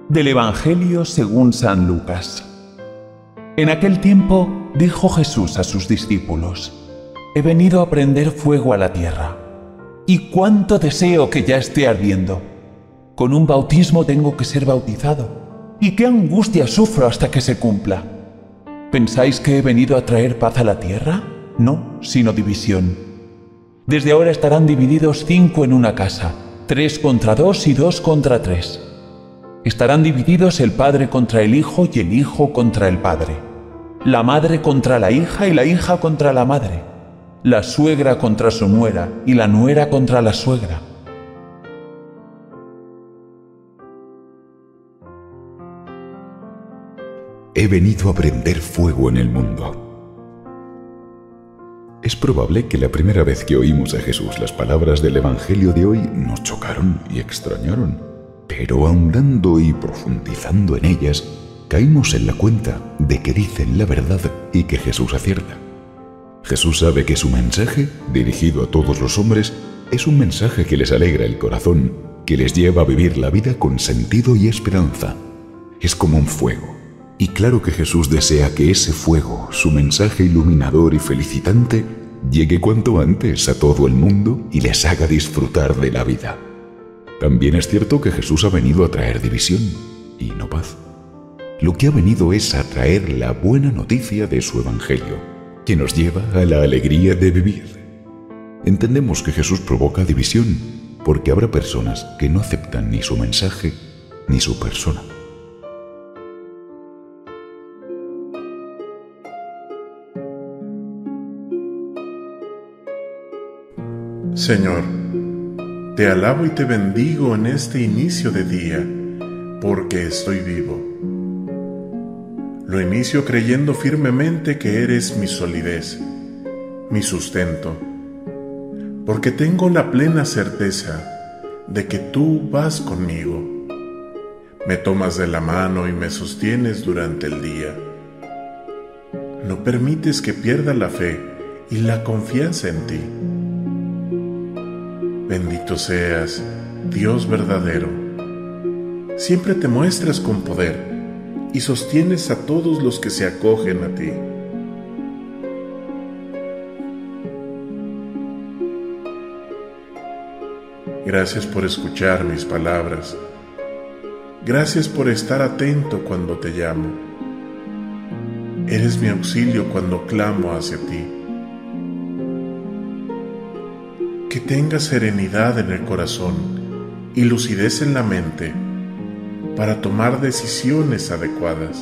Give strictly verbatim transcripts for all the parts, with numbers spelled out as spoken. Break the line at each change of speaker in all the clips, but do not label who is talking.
Del Evangelio según San Lucas. En aquel tiempo dijo Jesús a sus discípulos: He venido a prender fuego a la tierra, y cuánto deseo que ya esté ardiendo. Con un bautismo tengo que ser bautizado, y qué angustia sufro hasta que se cumpla. ¿Pensáis que he venido a traer paz a la tierra? No, sino división. Desde ahora estarán divididos cinco en una casa, tres contra dos y dos contra tres. Estarán divididos el padre contra el hijo y el hijo contra el padre, la madre contra la hija y la hija contra la madre, la suegra contra su nuera y la nuera contra la suegra.
He venido a prender fuego en el mundo. Es probable que la primera vez que oímos a Jesús las palabras del Evangelio de hoy nos chocaron y extrañaron, pero ahondando y profundizando en ellas, caímos en la cuenta de que dicen la verdad y que Jesús acierta. Jesús sabe que su mensaje, dirigido a todos los hombres, es un mensaje que les alegra el corazón, que les lleva a vivir la vida con sentido y esperanza. Es como un fuego. Y claro que Jesús desea que ese fuego, su mensaje iluminador y felicitante, llegue cuanto antes a todo el mundo y les haga disfrutar de la vida. También es cierto que Jesús ha venido a traer división y no paz. Lo que ha venido es a traer la buena noticia de su Evangelio, que nos lleva a la alegría de vivir. Entendemos que Jesús provoca división porque habrá personas que no aceptan ni su mensaje ni su persona.
Señor, te alabo y te bendigo en este inicio de día, porque estoy vivo. Lo inicio creyendo firmemente que eres mi solidez, mi sustento, porque tengo la plena certeza de que tú vas conmigo. Me tomas de la mano y me sostienes durante el día. No permites que pierda la fe y la confianza en ti. Bendito seas, Dios verdadero. Siempre te muestras con poder y sostienes a todos los que se acogen a ti. Gracias por escuchar mis palabras. Gracias por estar atento cuando te llamo. Eres mi auxilio cuando clamo hacia ti. Que tengas serenidad en el corazón y lucidez en la mente para tomar decisiones adecuadas.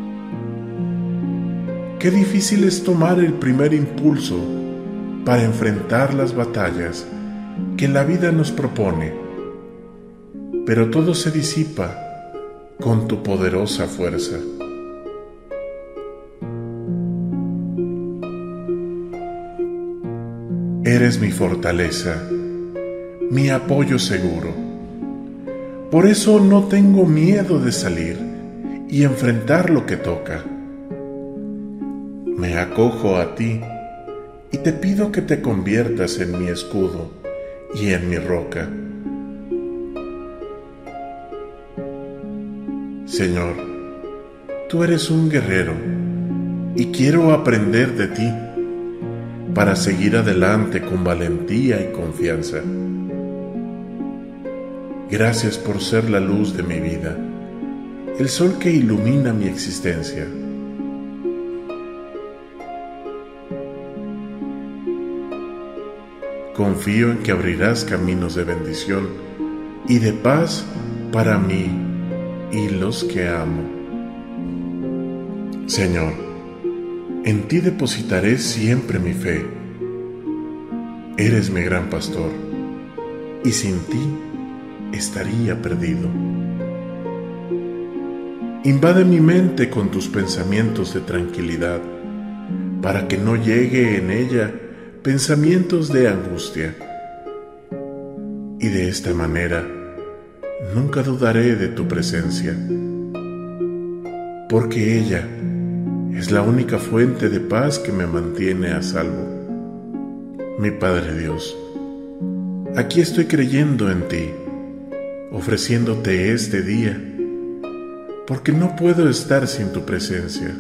Qué difícil es tomar el primer impulso para enfrentar las batallas que la vida nos propone, pero todo se disipa con tu poderosa fuerza. Eres mi fortaleza, mi apoyo seguro. Por eso no tengo miedo de salir y enfrentar lo que toca. Me acojo a ti y te pido que te conviertas en mi escudo y en mi roca. Señor, tú eres un guerrero y quiero aprender de ti para seguir adelante con valentía y confianza. Gracias por ser la luz de mi vida, el sol que ilumina mi existencia. Confío en que abrirás caminos de bendición y de paz para mí y los que amo. Señor, en ti depositaré siempre mi fe. Eres mi gran pastor, y sin ti estaría perdido. Invade mi mente con tus pensamientos de tranquilidad, para que no llegue en ella pensamientos de angustia. Y de esta manera, nunca dudaré de tu presencia, porque ella es la única fuente de paz que me mantiene a salvo. Mi Padre Dios, aquí estoy creyendo en ti, ofreciéndote este día porque no puedo estar sin tu presencia.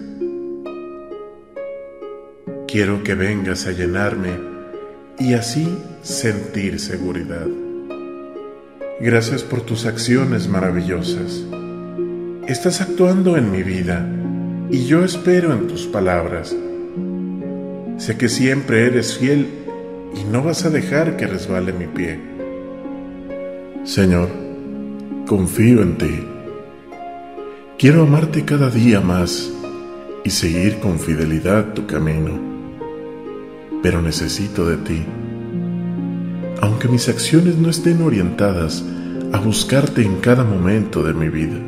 Quiero que vengas a llenarme y así sentir seguridad. Gracias por tus acciones maravillosas. Estás actuando en mi vida y yo espero en tus palabras. Sé que siempre eres fiel y no vas a dejar que resbale mi pie. Señor, confío en ti. Quiero amarte cada día más y seguir con fidelidad tu camino. Pero necesito de ti. Aunque mis acciones no estén orientadas a buscarte en cada momento de mi vida.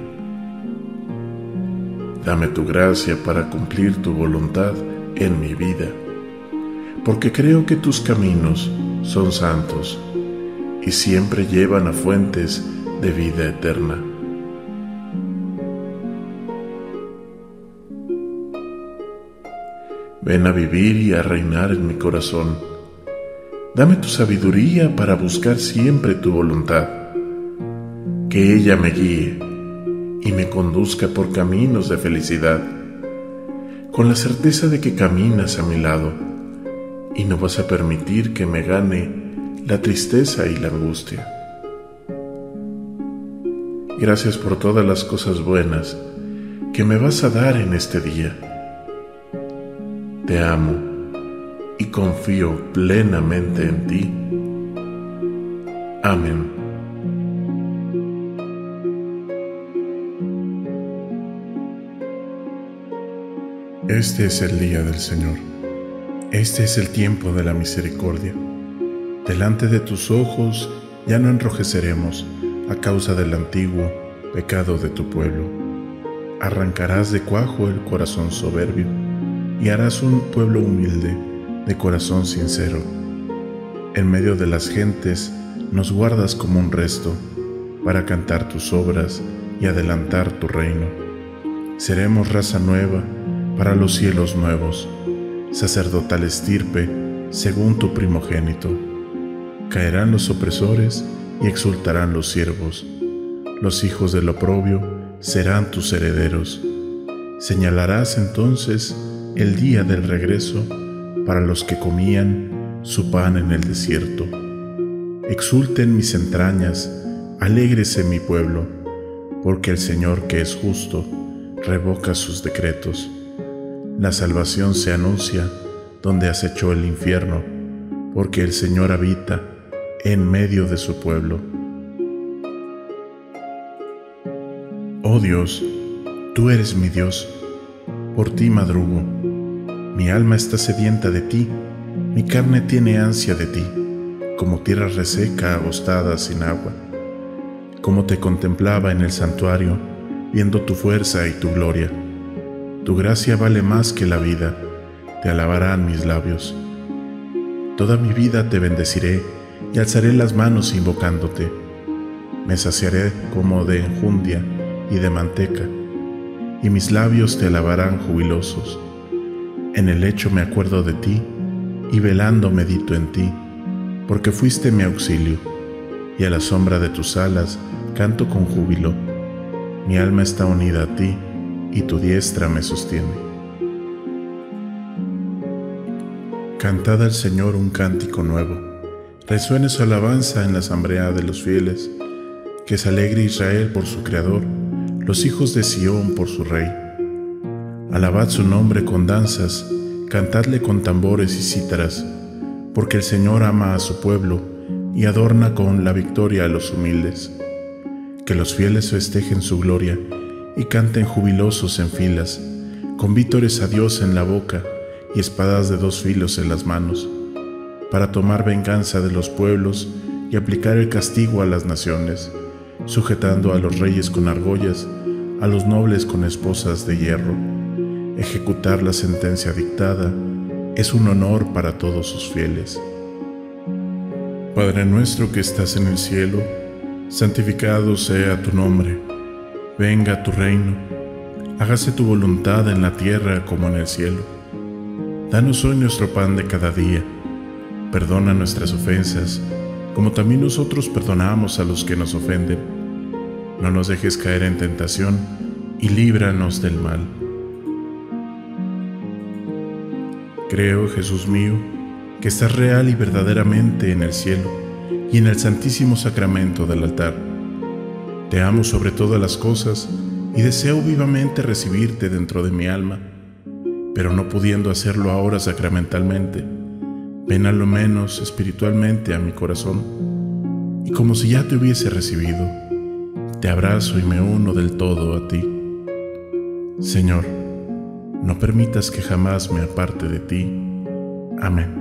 Dame tu gracia para cumplir tu voluntad en mi vida, porque creo que tus caminos son santos y siempre llevan a fuentes de vida eterna. Ven a vivir y a reinar en mi corazón. Dame tu sabiduría para buscar siempre tu voluntad. Que ella me guíe y me conduzca por caminos de felicidad, con la certeza de que caminas a mi lado y no vas a permitir que me gane la tristeza y la angustia. Gracias por todas las cosas buenas que me vas a dar en este día. Te amo y confío plenamente en ti. Amén. Este es el día del Señor. Este es el tiempo de la misericordia. Delante de tus ojos ya no enrojeceremos a causa del antiguo pecado de tu pueblo. Arrancarás de cuajo el corazón soberbio y harás un pueblo humilde de corazón sincero. En medio de las gentes nos guardas como un resto para cantar tus obras y adelantar tu reino. Seremos raza nueva para los cielos nuevos, sacerdotal estirpe según tu primogénito. Caerán los opresores y exultarán los siervos. Los hijos del oprobio serán tus herederos. Señalarás entonces el día del regreso para los que comían su pan en el desierto. Exulten mis entrañas, alégrese mi pueblo, porque el Señor que es justo revoca sus decretos. La salvación se anuncia donde acechó el infierno, porque el Señor habita en medio de su pueblo. Oh Dios, tú eres mi Dios, por ti madrugo. Mi alma está sedienta de ti, mi carne tiene ansia de ti, como tierra reseca agostada sin agua. Como te contemplaba en el santuario, viendo tu fuerza y tu gloria. Tu gracia vale más que la vida, te alabarán mis labios. Toda mi vida te bendeciré y alzaré las manos invocándote. Me saciaré como de enjundia y de manteca, y mis labios te alabarán jubilosos. En el lecho me acuerdo de ti, y velando medito en ti, porque fuiste mi auxilio, y a la sombra de tus alas canto con júbilo. Mi alma está unida a ti, y tu diestra me sostiene. Cantad al Señor un cántico nuevo, resuene su alabanza en la asamblea de los fieles, que se alegre Israel por su Creador, los hijos de Sión por su Rey. Alabad su nombre con danzas, cantadle con tambores y cítaras, porque el Señor ama a su pueblo y adorna con la victoria a los humildes. Que los fieles festejen su gloria y canten jubilosos en filas, con vítores a Dios en la boca y espadas de dos filos en las manos, para tomar venganza de los pueblos y aplicar el castigo a las naciones, sujetando a los reyes con argollas, a los nobles con esposas de hierro. Ejecutar la sentencia dictada es un honor para todos sus fieles. Padre nuestro que estás en el cielo, santificado sea tu nombre. Venga tu reino, hágase tu voluntad en la tierra como en el cielo. Danos hoy nuestro pan de cada día. Perdona nuestras ofensas, como también nosotros perdonamos a los que nos ofenden. No nos dejes caer en tentación, y líbranos del mal. Creo, Jesús mío, que estás real y verdaderamente en el cielo y en el santísimo sacramento del altar. Te amo sobre todas las cosas y deseo vivamente recibirte dentro de mi alma, pero no pudiendo hacerlo ahora sacramentalmente, ven a lo menos espiritualmente a mi corazón, y como si ya te hubiese recibido, te abrazo y me uno del todo a ti. Señor, no permitas que jamás me aparte de ti. Amén.